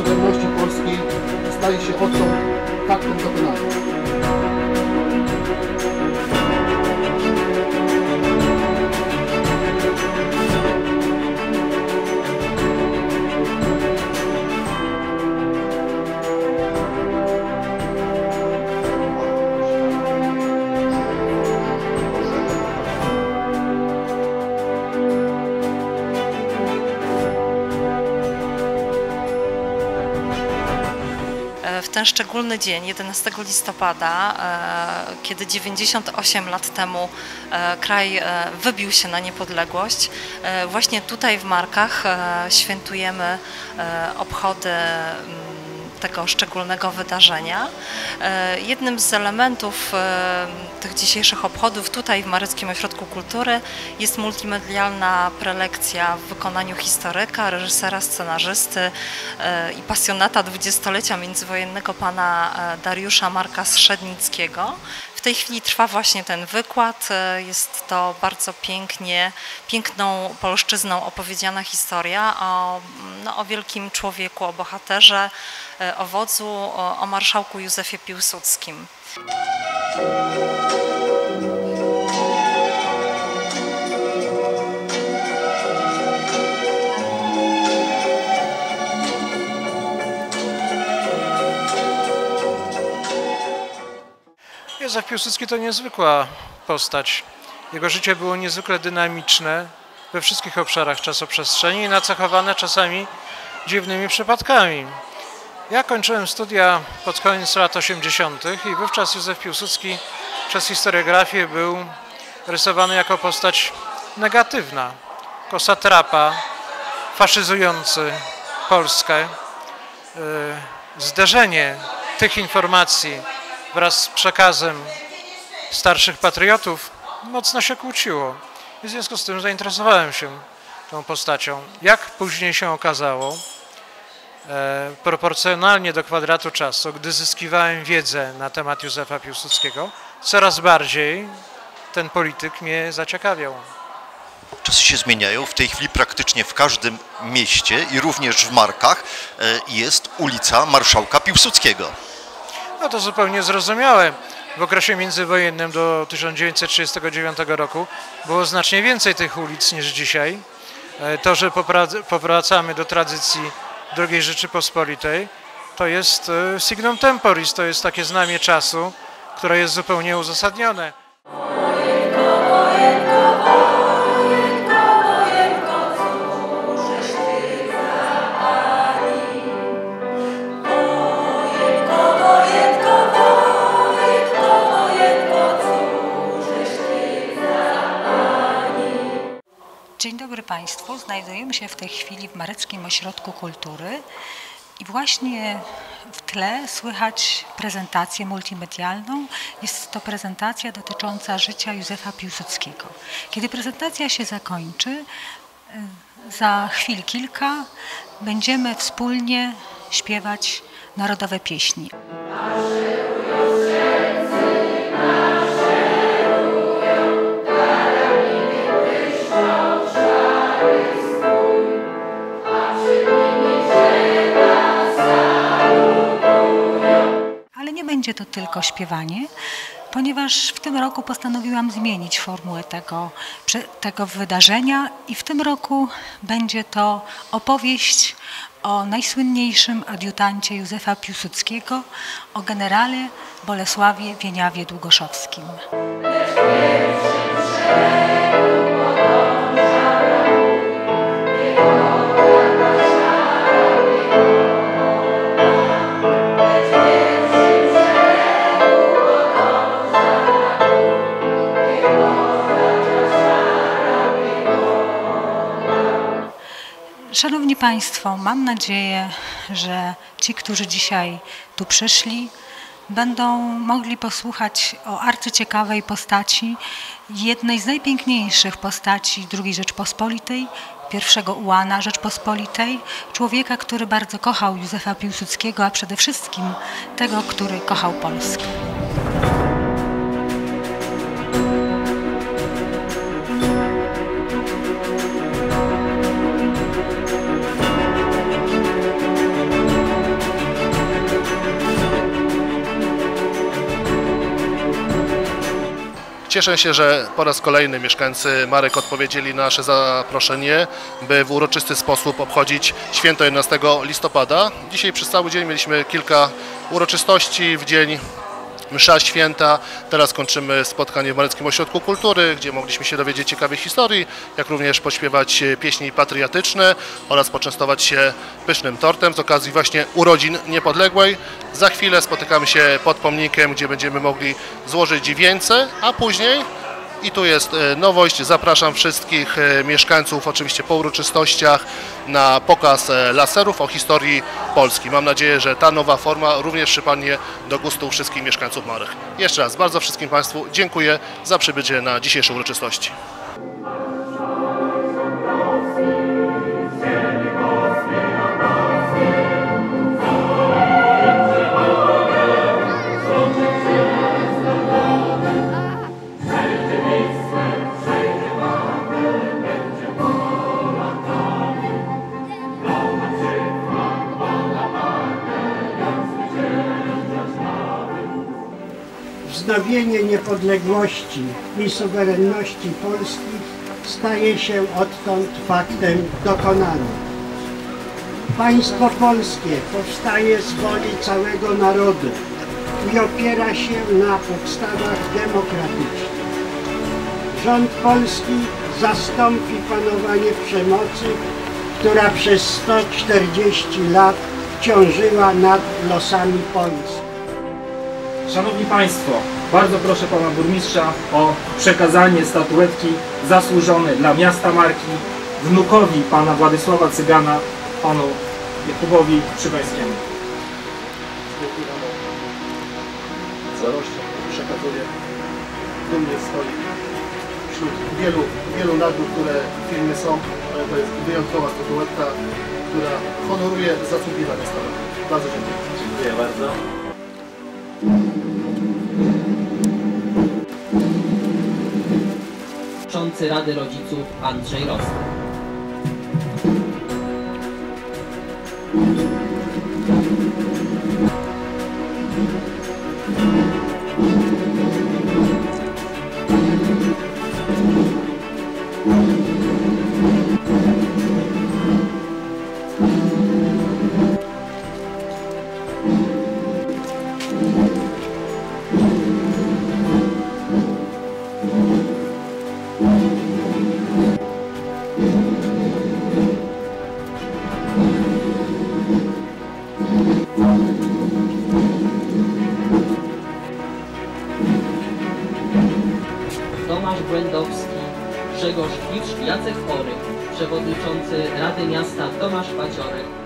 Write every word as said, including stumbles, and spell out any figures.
suwerenności polskiej staje się owcą faktem dokonanym. W ten szczególny dzień, jedenastego listopada, kiedy dziewięćdziesiąt osiem lat temu kraj wybił się na niepodległość, właśnie tutaj w Markach świętujemy obchody tego szczególnego wydarzenia. Jednym z elementów tych dzisiejszych obchodów tutaj w Mareckim Ośrodku Kultury jest multimedialna prelekcja w wykonaniu historyka, reżysera, scenarzysty i pasjonata dwudziestolecia międzywojennego pana Dariusza Marka Strzednickiego. W tej chwili trwa właśnie ten wykład. Jest to bardzo pięknie, piękną polszczyzną opowiedziana historia o, no, o wielkim człowieku, o bohaterze, o wodzu, o, o marszałku Józefie Piłsudskim. Józef Piłsudski to niezwykła postać. Jego życie było niezwykle dynamiczne we wszystkich obszarach czasoprzestrzeni i nacechowane czasami dziwnymi przypadkami. Ja kończyłem studia pod koniec lat osiemdziesiątych i wówczas Józef Piłsudski przez historiografię był rysowany jako postać negatywna, jako satrapa faszyzujący Polskę. Zderzenie tych informacji wraz z przekazem starszych patriotów mocno się kłóciło. I w związku z tym zainteresowałem się tą postacią. Jak później się okazało, e, proporcjonalnie do kwadratu czasu, gdy zyskiwałem wiedzę na temat Józefa Piłsudskiego, coraz bardziej ten polityk mnie zaciekawiał. Czasy się zmieniają. W tej chwili praktycznie w każdym mieście i również w Markach e, jest ulica Marszałka Piłsudskiego. No to zupełnie zrozumiałe. W okresie międzywojennym do tysiąc dziewięćset trzydziestego dziewiątego roku było znacznie więcej tych ulic niż dzisiaj. To, że powracamy do tradycji drugiej Rzeczypospolitej, to jest signum temporis, to jest takie znamię czasu, które jest zupełnie uzasadnione. Dzień dobry Państwu. Znajdujemy się w tej chwili w Mareckim Ośrodku Kultury i właśnie w tle słychać prezentację multimedialną. Jest to prezentacja dotycząca życia Józefa Piłsudskiego. Kiedy prezentacja się zakończy, za chwil kilka będziemy wspólnie śpiewać narodowe pieśni. Będzie to tylko śpiewanie, ponieważ w tym roku postanowiłam zmienić formułę tego, tego wydarzenia i w tym roku będzie to opowieść o najsłynniejszym adiutancie Józefa Piłsudskiego, o generale Bolesławie Wieniawie-Długoszowskim. Szanowni Państwo, mam nadzieję, że ci, którzy dzisiaj tu przyszli, będą mogli posłuchać o arcyciekawej postaci, jednej z najpiękniejszych postaci drugiej Rzeczpospolitej, pierwszego ułana Rzeczpospolitej, człowieka, który bardzo kochał Józefa Piłsudskiego, a przede wszystkim tego, który kochał Polskę. Cieszę się, że po raz kolejny mieszkańcy Marek odpowiedzieli na nasze zaproszenie, by w uroczysty sposób obchodzić święto jedenastego listopada. Dzisiaj przez cały dzień mieliśmy kilka uroczystości w dzień msza święta. Teraz kończymy spotkanie w Mareckim Ośrodku Kultury, gdzie mogliśmy się dowiedzieć ciekawych historii, jak również pośpiewać pieśni patriotyczne oraz poczęstować się pysznym tortem z okazji właśnie urodzin niepodległej. Za chwilę spotykamy się pod pomnikiem, gdzie będziemy mogli złożyć wieńce, a później, i tu jest nowość, zapraszam wszystkich mieszkańców oczywiście po uroczystościach na pokaz laserów o historii Polski. Mam nadzieję, że ta nowa forma również przypadnie do gustu wszystkich mieszkańców Marek. Jeszcze raz bardzo wszystkim Państwu dziękuję za przybycie na dzisiejsze uroczystości. Wznowienie niepodległości i suwerenności Polski staje się odtąd faktem dokonanym. Państwo polskie powstaje z woli całego narodu i opiera się na podstawach demokratycznych. Rząd polski zastąpi panowanie przemocy, która przez sto czterdzieści lat ciążyła nad losami Polski. Szanowni Państwo, bardzo proszę Pana Burmistrza o przekazanie statuetki zasłużone dla miasta Marki wnukowi Pana Władysława Cygana, Panu Jakubowi Przygońskiemu. Zarośnie przekazuje, dumnie stoi wśród wielu, wielu nagród, które w filmie są, ale to jest wyjątkowa statuetka, która honoruje zasługiwanie stanowi. Bardzo dziękuję. Dziękuję bardzo. Przewodniczący Rady Rodziców Andrzej Rostek. Tomasz Błędowski, Grzegorz Klicz, Jacek Chory, Przewodniczący Rady Miasta Tomasz Paciorek,